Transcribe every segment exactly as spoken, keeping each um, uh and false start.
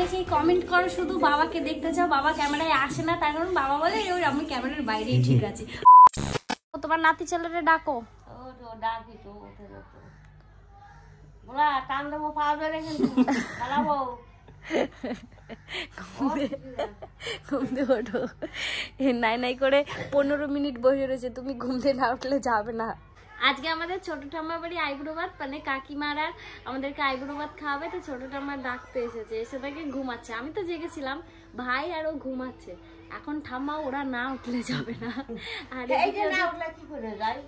অনেকেই কমেন্ট করো শুধু বাবাকে দেখতে চাও, বাবা ক্যামেরায় আসে না, তার কারণ বাবা বলে আমি ক্যামেরার বাইরেই ঠিক আছে। তোমার নাতি ছেলেটা ডাকো। ডাকি তো বলা টান দেবো পাওয়া যাবে কিন্তু চালাবো। ঘুম দিয়ে ওঠো, নাই নাই করে পনেরো মিনিট বসে রয়েছে, তুমি ঘুম দিয়ে না উঠলে যাবে না। আজকে আমাদের ছোট ঠাম্মার বাড়ি আইবুড়ো ভাত, মানে কাকিমারা আমাদেরকে আইবুড়ো ভাত খাওয়াবে, তো ছোট ঠাম্মা ডাকতে এসেছে, এসে তাকে ঘুমাচ্ছে। আমি তো জেগেছিলাম, ভাই আর ও ঘুমাচ্ছে। এখন ঠাম্মা ওরা না উঠলে যাবে না। আর না উঠলে কি করে যাই?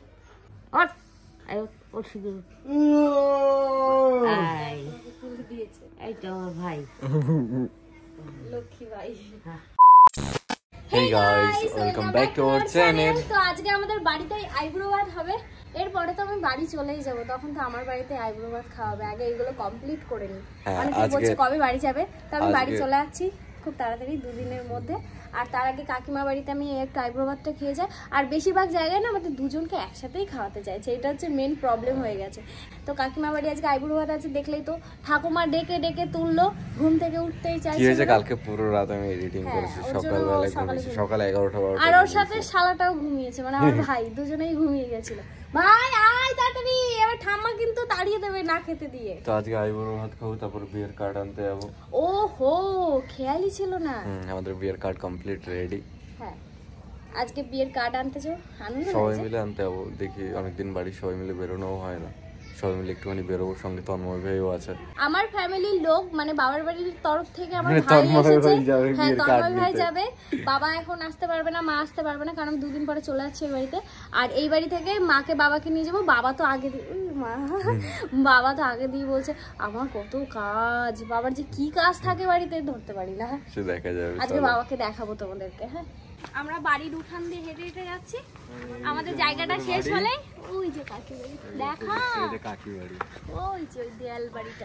এই তো আমার ভাই লক্ষ্মী ভাই। Hey guys, welcome back to our channel. তো আজকে আমাদের বাড়িতে আইবুড়ো ভাত হবে, এরপরে তো আমি বাড়ি চলেই যাব, তখন তো আমার বাড়িতে আইবুড়ো ভাত খাওয়াবে। আগে এগুলো কমপ্লিট করে নি। অনেকে বলছে কবে বাড়ি যাবে, তো আমি বাড়ি চলে যাচ্ছি খুব তাড়াতাড়ি, দুদিনের মধ্যে। আর তার আগে কাকিমা বাড়িতে আমি একটু আইবুড়ো ভাতটা খেয়ে যাই। আর বেশিরভাগ জায়গায় না আমাদের দুজনকে একসাথেই খাওয়াতে চাইছে, এটা হচ্ছে মেন প্রবলেম হয়ে গেছে। তো কাকিমা বাড়ি আজকে আইবুড়ো ভাত আছে, দেখলেই তো ঠাকুমা ডেকে ডেকে তুললো, ঘুম থেকে উঠতেই চাইছে। কি হয়েছে কালকে পুরো রাত আমি এডিটিং করেছি, সকালবেলা ঘুমিয়েছি, সকাল এগারোটা বারোটা। আর ওর সাথে শালাটাও ঘুমিয়েছে, মানে আমার ভাই, দুজনেই ঘুমিয়ে গেছিল। ভাই আয় তাড়াতাড়ি, এবার ঠাম্মা কিন্তু তাড়িয়ে দেবে না খেতে দিয়ে। তো আজকে আইবুড়ো ভাত খাবো, তারপর বিয়ের কার্ড আনতে যাবো। ও হো, খেয়ালই ছিল না। হুম, আমাদের বিয়ের কার্ড কমপ্লিট রেডি। হ্যাঁ, আজকে বিয়ের কার্ড আনতে যাও, আনন্দ সবাই মিলে আনতে যাবো। দেখি অনেকদিন বাড়ি সবাই মিলে বেরোনোও হয় না, সবাই মিলে একটুখানি বেরোবো। সঙ্গে তন্ময় ভাইও আছে। আমার ফ্যামিলির লোক, মানে বাবার বাড়ির তরফ থেকে আমার ভাই এসেছে। হ্যাঁ, তন্ময় ভাই যাবে। বাবা এখন আসতে পারবে না, মা আসতে পারবে না, কারণ দুদিন পরে চলে যাচ্ছে এই বাড়িতে। আর এই বাড়ি থেকে মাকে বাবাকে নিয়ে যাবো। বাবা তো আগে মা বাবা তো আগে দিয়ে বলছে আমার কত কাজ, বাবার যে কি কাজ থাকে বাড়িতে ধরতে পারি না। সে দেখা যাবে, আজকে বাবাকে দেখাবো তোমাদেরকে। হ্যাঁ, আমরা বাড়ির উঠান দিয়ে হেঁটে হেঁটে যাচ্ছি। আমাদের জায়গাটা শেষ হলে ওই যে কাকি বাড়ি দেখা, কাকি বাড়ি ওই যে ওই দেয়াল বাড়িটা।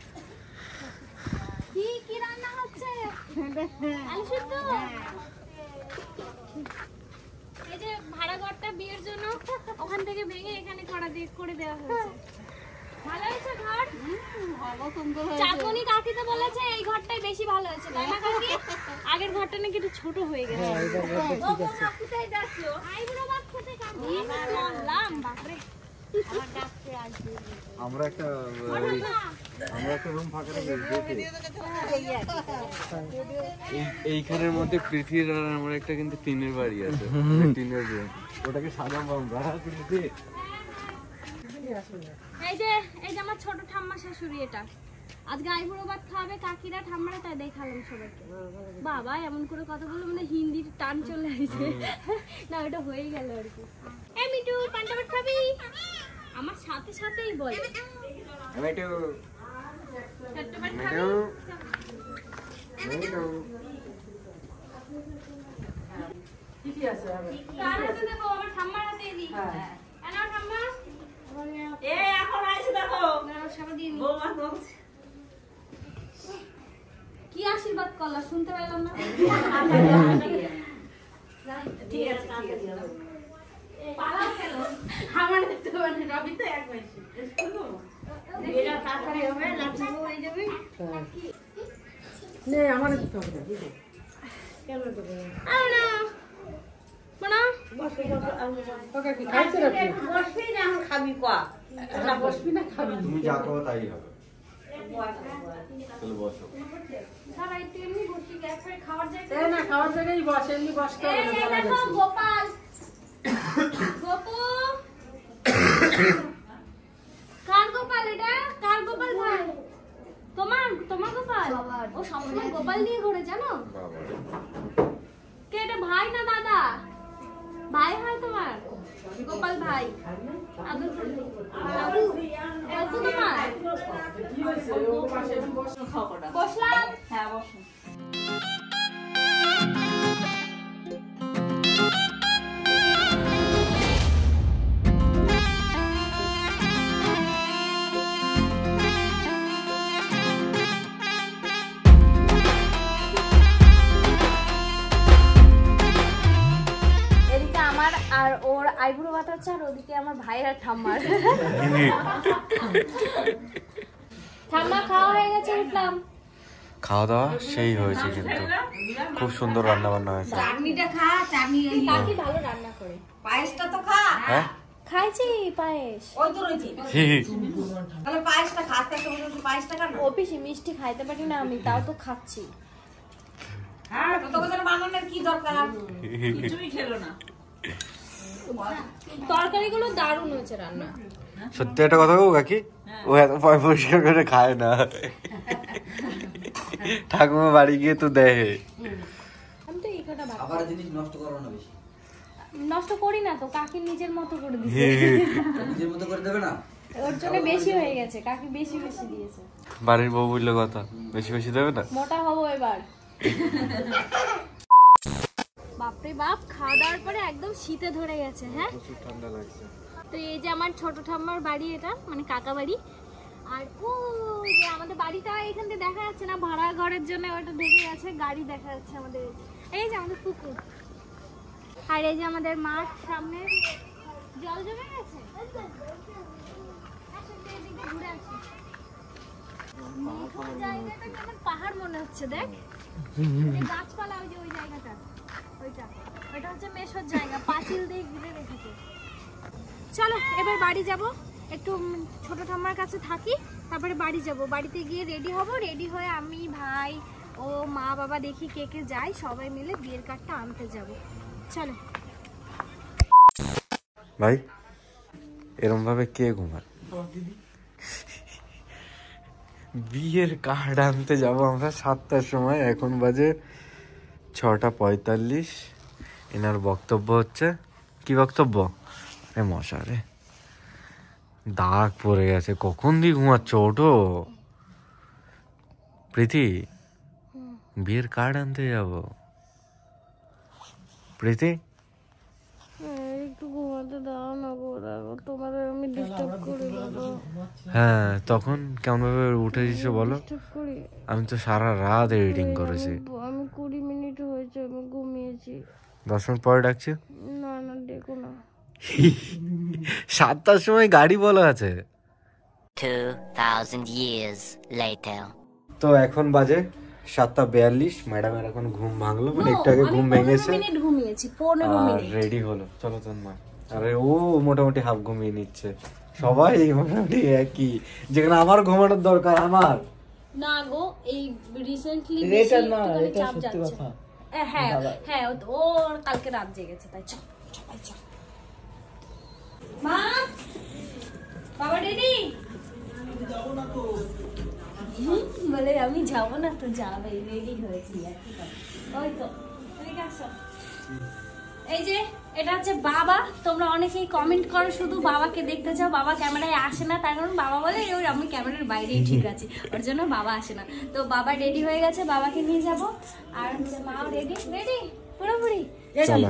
কি কি রান্না হচ্ছে? আলু সিদ্ধ। এই যে ভাড়া ঘরটা বিয়ের জন্য ওখান থেকে ভেঙে এখানে করা দিয়ে করে দেওয়া হয়েছে। ভালো হয়েছে ঘর? চাকনি কাকি তো বলেছে এই ঘরটাই বেশি ভালো হয়েছে, তাই না কাকি? আগের ঘরটা নাকি একটু ছোট হয়ে গেছে। আইবুড়ো ভাত খেতে কাকি বললাম, বাপরে আমরা একটা আমরা একটা রুম ফাঁকা রেখেছি এইখানের মধ্যে। পৃথিবীর আর আমার একটা কিন্তু টিনের বাড়ি আছে, টিনের রুম, ওটাকে সাজাবো আমরা। এই যে এই যে আমার ছোট ঠাম্মা শাশুড়ি, এটা আজকে আইবুড়ো ভাত খাবে কাকিরা ঠাম্মারা, তাই দেখালাম সবাইকে। বাবা এমন করে কথা বললো মানে হিন্দির টান চলে আসছে না, ওটা হয়ে গেল আর কি। এই মিটু পান্তা ভাত খাবি? আমার সাথে সাথেই বলে মিটু পান্তা ভাত খাবি? মিটু কি আছে আমি কার হাতে দেব? আমার ঠাম্মার হাতে দিই। হ্যাঁ, এনাও ঠাম্মা। এ এখন আইছে দেখো না সবাই দিয়ে নি। বৌমা বলছে কি আশীর্বাদ করলা শুনতে পেলাম না। ঠিক আছে ঠিক আছে পালা কেন? আমার দেখতে পারে রবি তো এক মাস শুনো এটা তাড়াতাড়ি হবে, লাঠিও হয়ে যাবে। নে আমার দিতে হবে না, কেন দেবো? আও না বনা বসে বসে তোকে কি খাইছে রে? বসবি না, এখন খাবি কয়া না বসবি না খাবি? তুমি যা করো তাই হবে। চলো বসো। সারা একটু এমনি বসি, গ্যাস করে খাওয়ার জায়গা। এই না খাওয়ার জায়গায় বস, এমনি বসতে হবে না, এই বলা দেখো গেছে। গোপাল গোপু, কার গোপাল এটা? কার গোপাল ভাই? তোমার তোমার গোপাল? ও সবসময় গোপাল নিয়ে ঘুরে, জানো? কে এটা, ভাই না দাদা? ভাই হয় তোমার গোপাল ভাই? আদু আদু আদু তোমার? কি হইছে? ও পাশে বস, খাওয়াটা বসলাম। হ্যাঁ বসুন। আর ওর আইবুড়ো ভাত হচ্ছে, আর ওদিকে আমার ভাইয়ের আর ঠাম্মার। ঠাম্মা খাওয়া হয়ে গেছে, উঠলাম। খাওয়া দাওয়া সেই হয়েছে, কিন্তু খুব সুন্দর রান্না বান্না হয়েছে। চাটনিটা খা, চাটনি কাকি ভালো রান্না করে। পায়েসটা তো খা। হ্যাঁ খাইছি পায়েস। ওই তো রয়েছে। তাহলে পায়েসটা খা, আস্তে আস্তে বসে পায়েসটা খা না। ও পিসি মিষ্টি খাইতে পারি না আমি, তাও তো খাচ্ছি। হ্যাঁ, তো তোকে যেন বানানোর কি দরকার? কিছুই খেলো না। তরকারিগুলো দারুণ হয়েছে রান্না। সত্যি একটা কথা বলবো কাকি, ও এত পয় পরিষ্কার করে খায় না। ঠাকুমা বাড়ি গিয়ে তো দেখে। আমি তো এই কটা ভাত আবার জিনিস নষ্ট করো না বেশি। নষ্ট করি না তো, কাকি নিজের মতো করে দিয়েছে। নিজের মতো করে দেবে না। ওর জন্য বেশি হয়ে গেছে, কাকি বেশি বেশি দিয়েছে। বাড়ির বউ বললো কথা, বেশি বেশি দেবে না। মোটা হবো এবার। বাপরে বাপ, খাওয়া দাওয়ার পরে একদম শীতে ধরে গেছে। হ্যাঁ, প্রচুর ঠান্ডা লাগছে। তো এই যে আমার ছোট ঠাম্মার বাড়ি, এটা মানে কাকা বাড়ি। আর ও যে আমাদের বাড়িটা এখান থেকে দেখা যাচ্ছে না, ভাড়া ঘরের জন্য ওটা ঢেকে গেছে, গাড়ি দেখা যাচ্ছে আমাদের। এই যে আমাদের পুকুর, আর এই যে আমাদের মাঠ সামনে জল জমে গেছে। ঘুরে আসি, জায়গাটা কেমন পাহাড় মনে হচ্ছে। দেখ গাছপালা, ওই যে ওই জায়গাটা, ওইটা ওইটা হচ্ছে মেশোর জায়গা, পাঁচিল দিয়ে ঘিরে রেখেছে। চলো এবার বাড়ি যাব, একটু ছোট ঠাম্মার কাছে থাকি, তারপরে বাড়ি যাব। বাড়িতে গিয়ে রেডি হব, রেডি হয়ে আমি ভাই ও মা বাবা দেখি কে কে যাই, সবাই মিলে বিয়ের কার্ডটা আনতে যাব। চলো ভাই, এরম ভাবে কে ঘুমায়? বিয়ের কার্ড আনতে যাব আমরা সাতটার সময়, এখন বাজে ছটা পঁয়তাল্লিশ। এনার বক্তব্য হচ্ছে, কি বক্তব্য? এ মশারে দাগ পড়ে গেছে, কখন দিয়ে ঘুমাচ্ছ? ওঠো প্রীতি, বিয়ের কার্ড আনতে যাব। প্রীতি একটু ঘুমাতে দাও না গো, তোমাদের আমি ডিস্টার্ব করি বলো। হ্যাঁ, তখন কেমন ভাবে উঠে দিচ্ছ বলো? আমি তো সারা রাত এডিটিং করেছি। আমি কুড়ি মিনিট হয়েছে, আমি ঘুমিয়েছি। দশ মিনিট পরে ডাকছি। না না, দেখো না। সাতটার সময় গাড়ি বলা আছে। two thousand years later. তো এখন বাজে সাতটা বিয়াল্লিশ। ম্যাডামের এখন ঘুম ভাঙলো, মানে একটু আগে ঘুম ভেঙেছে, মিনিট ঘুমিয়েছি, পনেরো আর মিনিট। রেডি হলো। চলো তোর মা। আরে ও মোটামুটি হাফ ঘুমিয়ে নিচ্ছে, সবাই মোটামুটি একই, যেখানে আমার ঘুমানোর দরকার আমার। না গো, এই রিসেন্টলি এটা না, এটা সত্যি কথা। হ্যাঁ হ্যাঁ, ওর কালকে রাত জেগেছে, তাই চল সবাই চল। মা বাবা রেডি? বলে আমি যাবো না তো, যাবে, রেডি হয়েছি। ওই তো ঠিক আছে। এই যে এটা হচ্ছে বাবা। তোমরা অনেকেই কমেন্ট করো শুধু বাবাকে দেখতে চাও, বাবা ক্যামেরায় আসে না, তার কারণ বাবা বলে ওই আমি ক্যামেরার বাইরেই ঠিক আছে, ওর জন্য বাবা আসে না। তো বাবা রেডি হয়ে গেছে, বাবাকে নিয়ে যাব। আর হচ্ছে মাও রেডি রেডি পুরোপুরি। চলো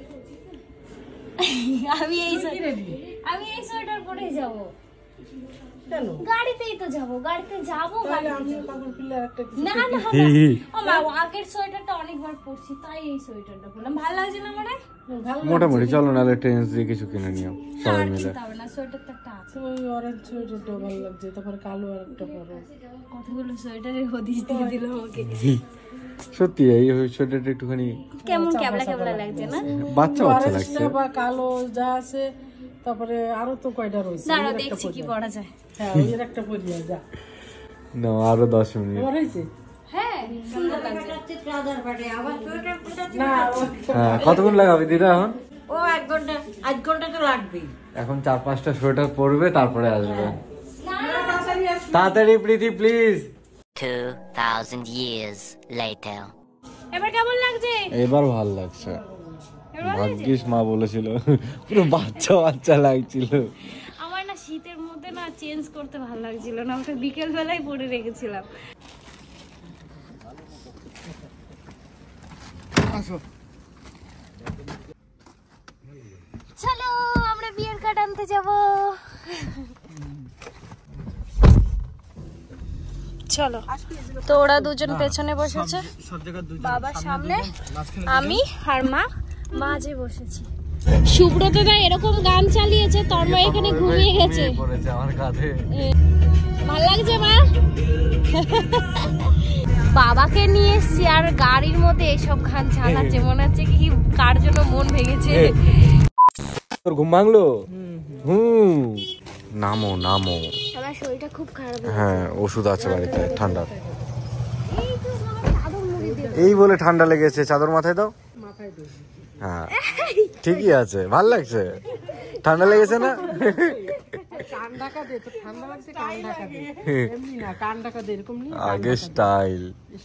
আমি এই আমি এই সোয়েটার পরেই যাব। গাড়িতেই তো যাবো, গাড়িতে যাবো। না না না, আগের সোয়েটারটা অনেকবার পরছি, তাই এই সোয়েটারটা পরলাম। ভালো লাগছে না মানে? মোটামুটি। চলো নাহলে ট্রেন্স দিয়ে কিছু কিনে নিও সবাই মিলে। না, সোয়েটার তো একটা আছে। ওই অরেঞ্জ সোয়েটারটা ভালো লাগছে, তারপরে কালো আর একটা পরো। কতগুলো সোয়েটারের হদিশ দিয়ে দিল আমাকে। সত্যি এই সোয়েটারটা একটুখানি কেমন ক্যাবলা ক্যাবলা লাগছে না? বাচ্চা বাচ্চা লাগছে। বা কালো যা আছে, তারপরে আরো তো কয়টা রয়েছে। দাঁড়াও দেখছি কি পরা যায়। হ্যাঁ, ওই একটা পরিয়া যা। না, আরো দশ মিনিট। আমার হয়েছে হ্যাঁ, সুন্দর লাগছে। ট্রাউজার পাটে আবার সোয়েটার পরে না। হ্যাঁ, কতক্ষণ লাগাবে দিদা এখন? ও এক ঘন্টা, আধ ঘন্টা তো লাগবেই। এখন চার পাঁচটা সোয়েটার পরবে, তারপরে আসবে। তাড়াতাড়ি Preeti please. two thousand years later. এবার কেমন লাগছে? এবার ভালো লাগছে। ভাগ্যিস মা বলেছিল, পুরো বাচ্চা বাচ্চা লাগছিল। আমার না শীতের মধ্যে না চেঞ্জ করতে ভালো লাগছিল না, ওটা বিকেল বেলায় পরে রেখেছিলাম। চলো আমরা বিয়ের কার্ড আনতে যাব। চলো। তো ওরা দুজন পেছনে বসেছে, বাবা সামনে, আমি আর মা মাঝে বসেছি। সুব্রত দা এরকম গান চালিয়েছে, তন্ময় এখানে ঘুমিয়ে গেছে। আমার কাঁধে ভাল লাগছে মা? বাবাকে নিয়ে এসছি আর গাড়ির মধ্যে এসব গান চালাচ্ছে, মনে হচ্ছে কি কার জন্য মন ভেঙেছে। তোর ঘুম ভাঙলো? হুম, নামো নামো। আমার শরীরটা খুব খারাপ। হ্যাঁ, ওষুধ আছে বাড়িতে ঠান্ডা। এই বলে ঠান্ডা লেগেছে, চাদর মাথায় দাও। হ্যাঁ ঠিকই আছে, ভাল লাগছে। ঠান্ডা লেগেছে না? আগে স্টাইল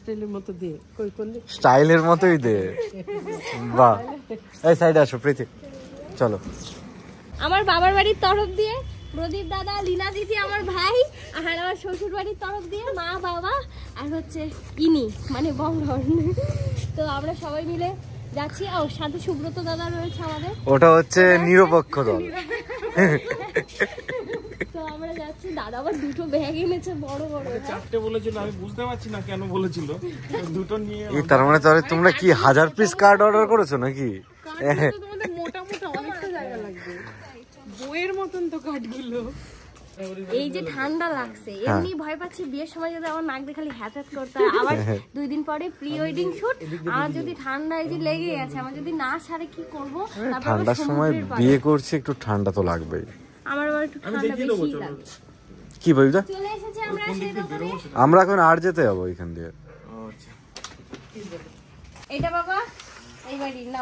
স্টাইলের মতোই দে। বাহ, এই সাইডে আসো প্রীতি, চলো। আমার বাবার বাড়ির তরফ দিয়ে প্রদীপ দাদা, লীনা দিদি, আমার ভাই, আর আমার শ্বশুর বাড়ির তরফ দিয়ে মা, বাবা আর হচ্ছে ইনি মানে বংধন। তো আমরা সবাই মিলে যাচ্ছি। আর সাথে সুব্রত দাদা রয়েছে আমাদের, ওটা হচ্ছে নিরপেক্ষ দল। তো আমরা যাচ্ছি। দাদা আবার দুটো ব্যাগ এনেছে বড় বড়। চারটে বলেছিল, আমি বুঝতে পারছি না কেন বলেছিল দুটো নিয়ে। তার মানে তাহলে তোমরা কি হাজার পিস কার্ড অর্ডার করেছো নাকি? মোটা মোটা অনেকটা জায়গা লাগবে, বইয়ের মতন তো কাঠগুলো। এই যে ঠান্ডা লাগছে, এমনি ভয় পাচ্ছি বিয়ের সময় যদি আমার নাক দিয়ে খালি হ্যাট হ্যাট করতে হয়, আবার দুই দিন পরে প্রি ওয়েডিং শুট, আমার যদি ঠান্ডা এই যে লেগে গেছে, আমার যদি না সারে কি করব? ঠান্ডার সময় বিয়ে করছি, একটু ঠান্ডা তো লাগবেই। আমার আবার একটু ঠান্ডা বেশি লাগে। কি বলছো? চলে এসেছে আমরা সেই দোকানে। আমরা এখন আর যেতে যাবো এখান দিয়ে। এটা বাবা এই বাড়ি নাও,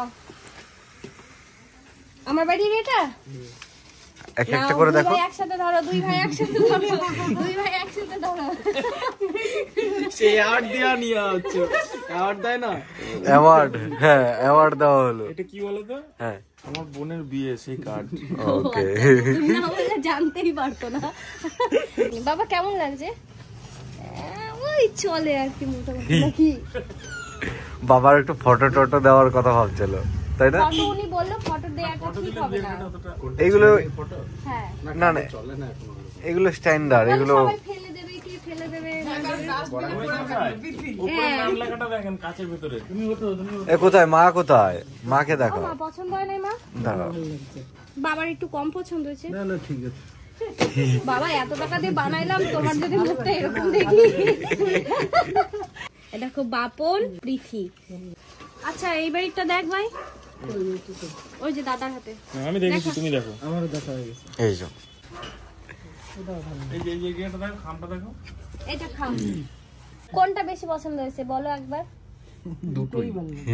আমার বাড়ির এটা এক একটা করে দেখো। একসাথে ধরো, দুই ভাই একসাথে ধরো, দুই ভাই একসাথে ধরো। সে অ্যাওয়ার্ড দেয়া নিয়ে হচ্ছে, অ্যাওয়ার্ড দেয় না? অ্যাওয়ার্ড, হ্যাঁ অ্যাওয়ার্ড দেওয়া হলো। এটা কি বলো তো? হ্যাঁ, আমার বোনের বিয়ে, সেই কার্ড। ওকে, না বলে জানতেই পারতো না। বাবা কেমন লাগছে? ওই চলে আর কি মোটামুটি নাকি। বাবার একটু ফটো টটো দেওয়ার কথা ভাবছিল, তাই না? ফটো উনি বললো ফটো দেওয়াটা ঠিক হবে না। এগুলো হ্যাঁ না না, এগুলো স্ট্যান্ডার্ড, এগুলো সবাই ফেলে দেবে, কি ফেলে দেবে না দেবে। উপরে নাম লেখাটা দেখেন কাচের ভিতরে। তুমি ওঠো, তুমি এ কোথায় মা? কোথায় মাকে দেখো। মা পছন্দ হয় না মা? দাঁড়াও, বাবার একটু কম পছন্দ হয়েছে। না না ঠিক আছে। বাবা এত টাকা দিয়ে বানাইলাম, তোমার যদি মুখটা এরকম দেখি। এটা খুব বাপন প্রীতি। আচ্ছা এই বাড়িটা দেখ ভাই, ওই যে দাদার হাতে। আমি দেখেছি, তুমি দেখো। আমারও দেখা হয়ে গেছে। এই যে এই যে এই যে এটা দেখো, খামটা দেখো। এটা খাও। কোনটা বেশি পছন্দ হয়েছে বলো একবার? দুটোই।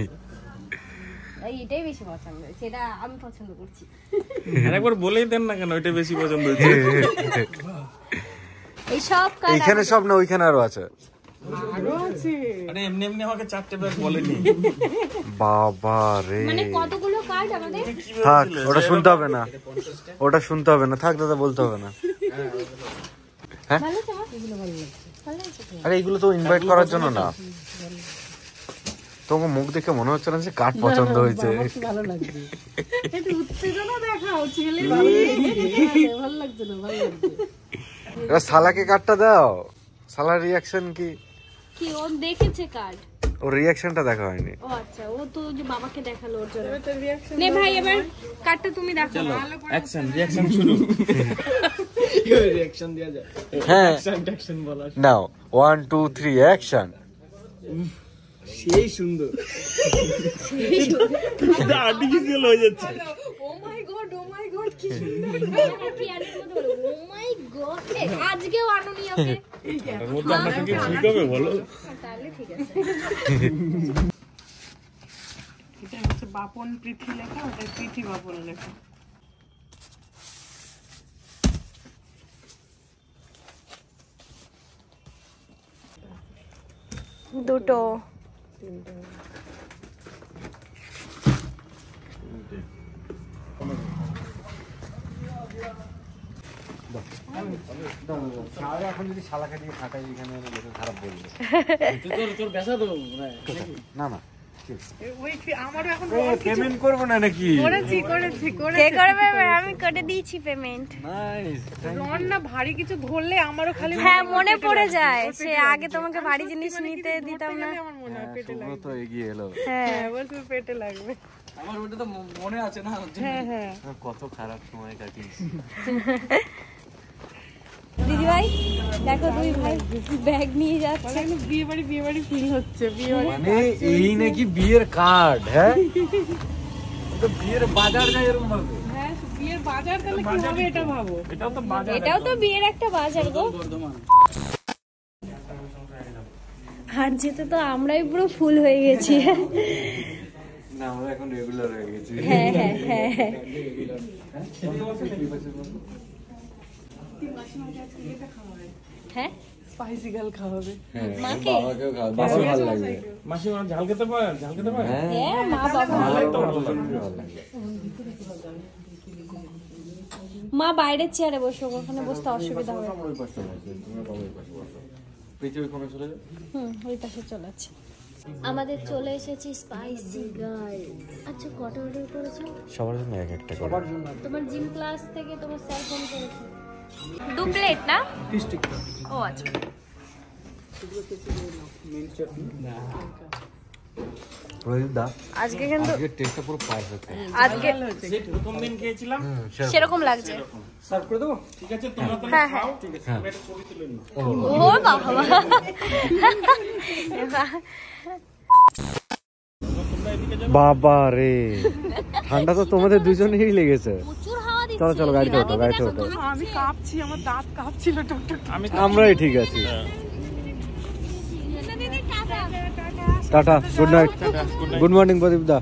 এই এটাই বেশি পছন্দ হয়েছে, এটা আমি পছন্দ করছি। আরেকবার বলেই দেন না কেন ওইটা বেশি পছন্দ হয়েছে। এই সব কাজ এইখানে সব না, ওইখানে আরো আছে। আরে এমনি এমনি আমাকে চারটে ব্যাগ বলেনি। বাবা রে, মানে কতগুলো কার্ড আমাদের। থাক, ওটা শুনতে হবে না, ওটা শুনতে হবে না, থাক দাদা, বলতে হবে না। হ্যাঁ, ভালো তো এগুলো ভালো লাগছে, ভালো লাগছে তো। আরে এগুলো তো ইনভাইট করার জন্য না। তোমার মুখ দেখে মনে হচ্ছে না যে কার্ড পছন্দ হয়েছে। ভালো লাগছে, একটু উত্তেজনা দেখাও, ছেলে ভালো লাগছে, ভালো লাগছে না, ভালো লাগছে। এবার শালাকে কার্ডটা দাও, শালার রিয়াকশন কি? কি ও দেখেছে কার্ড? ওর রিয়াকশনটা দেখা হয়নি। ও আচ্ছা, ও তো যে বাবাকে দেখালো ওর জন্য। নে ভাই এবার কার্ডটা তুমি দেখো। অ্যাকশন, রিঅ্যাকশন শুরু। রিঅ্যাকশন দেয়া যায়। হ্যাঁ, অ্যাকশন অ্যাকশন বলা। Now one two three action. সেই সুন্দর। এটা আর্টিফিশিয়াল হয়ে যাচ্ছে। ও মাই গড, ও মাই গড, কি সুন্দর। কি আরে বলো, ও মাই গড, আজকেও আনুনি ওকে। এর মধ্যে আপনাকে কি ঠিক হবে বলো? তাহলে ঠিক আছে। এটা হচ্ছে বাপন প্রীতি লেখা, ওটা প্রীতি বাপন লেখা। দুটো এখন যদি শালাকে দিয়ে ফাটাই এখানে খারাপ বলবে। তোর ব্যথা তো না না, ওই আমারও এখন পেমেন্ট করবো না নাকি? করেছি করেছি করে কে করবে? আমি করে দিয়েছি পেমেন্ট। নাইস, রন না ভারী কিছু ধরলে আমারও খালি হ্যাঁ মনে পড়ে যায়, সে আগে তোমাকে ভারী জিনিস নিতে দিতাম না। আমার মনে হয় পেটে লাগবে। তো এগিয়ে এলো। হ্যাঁ হ্যাঁ বলছো পেটে লাগবে। আমার ওটা তো মনে আছে না। হ্যাঁ হ্যাঁ কত খারাপ সময় কাটিয়েছি। দিদি ভাই দেখো দুই ভাই ব্যাগ নিয়ে যাচ্ছে। বিয়ে বাড়ি বিয়ে বাড়ি ফিল হচ্ছে, বিয়ে বাড়ি মানে এই নাকি বিয়ের কার্ড? হ্যাঁ, তো বিয়ের বাজার যায় এরকম ভাবে। হ্যাঁ, বিয়ের বাজার তাহলে কি হবে এটা ভাবো। এটাও তো বাজার, এটাও তো বিয়ের একটা বাজার গো। আর যেতে তো আমরাই পুরো ফুল হয়ে গেছি। না, আমরা এখন রেগুলার হয়ে গেছি। হ্যাঁ হ্যাঁ হ্যাঁ হ্যাঁ। হ্যাঁ স্পাইসি গাল খাওয়াবে মাকে। বাবাকেও খাওয়া, বাবার ভালো লাগবে। মাসি ওরা ঝাল খেতে পারে, ঝাল খেতে পারে। হ্যাঁ মা বাবা। মা বাইরের চেয়ারে বসো, ওখানে বসতে অসুবিধা হবে। হুম, ওই পাশে চলে আছে। আমাদের চলে এসেছি স্পাইসি গার্ল। আচ্ছা কটা অর্ডার করেছো? সবার জন্য এক একটা করে। তোমার জিম ক্লাস থেকে তোমার স্যার ফোন করেছে। দু প্লেট না? ও আচ্ছা। আজকে কিন্তু আজকে টেস্টটা পুরো পারফেক্ট। আজকে প্রথম দিন খেয়েছিলাম, সেরকম লাগছে। সার্ভ করে দেবো? ঠিক আছে, তোমরা তো হ্যাঁ হ্যাঁ। ঠিক আছে, আমি একটা ছবি তুলে নিই। ও বাবা। বাবা রে, ঠান্ডা তো তোমাদের দুজনেরই লেগেছে। প্রচুর হাওয়া দিচ্ছে। চলো চলো, গাড়িতে ওঠো, গাড়িতে ওঠো। আমি কাঁপছি, আমার দাঁত কাঁপছিল টুকটুক। আমি আমরাই ঠিক আছি। দিদি tata. Tata, good night, good morning Pradeep দা।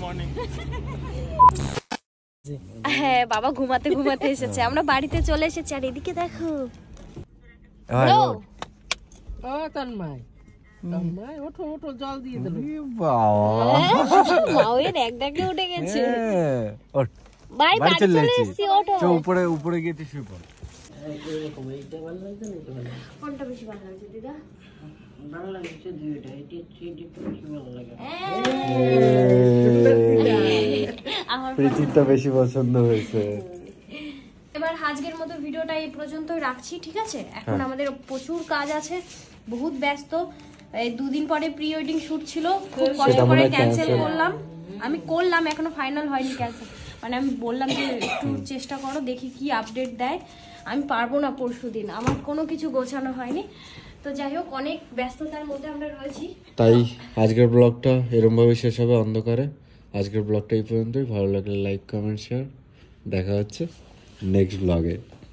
হ্যাঁ বাবা ঘুমাতে ঘুমাতে এসেছে, আমরা বাড়িতে চলে এসেছি। আর এদিকে দেখো হাই, Bro, ও তন্ময়, তন্ময় ওঠো ওঠো, জল দিয়ে দিল। বাবা, মাওয়ের এক ডাকে উঠে গেছে। হ্যাঁ, ওঠ। বাই বাড়ি বাড়ি চলে চলে এসেছি। এসেছি, ওঠো। চো উপরে, উপরে গিয়ে তুই শুয়ে পড়। কোনটা বেশি ভালো লাগছে দিদা? ভালো লাগছে দুইটা, এটি থ্রিডি একটু বেশি ভালো লাগে। আমার প্রীতিরটা বেশি পছন্দ হয়েছে। এবার আজকের মতো ভিডিওটা এই পর্যন্তই রাখছি, ঠিক আছে? এখন আমাদের প্রচুর কাজ আছে, বহুত ব্যস্ত। এই দুদিন পরে প্রি ওয়েডিং শুট ছিল, খুব কষ্ট করে ক্যান্সেল করলাম। আমি করলাম, এখনো ফাইনাল হয়নি ক্যান্সেল। মানে আমি বললাম যে একটু চেষ্টা করো, দেখি কি আপডেট দেয়। আমি পারবো না পরশু দিন, আমার কোনো কিছু গোছানো হয়নি। তো যাই হোক, অনেক ব্যস্ততার মধ্যে আমরা রয়েছি। তাই আজকের ব্লগটা এরমভাবে শেষ হবে অন্ধকারে। আজকের ব্লগটা এই পর্যন্তই। ভালো লাগলে লাইক, কমেন্ট, শেয়ার। দেখা হচ্ছে নেক্সট ব্লগে।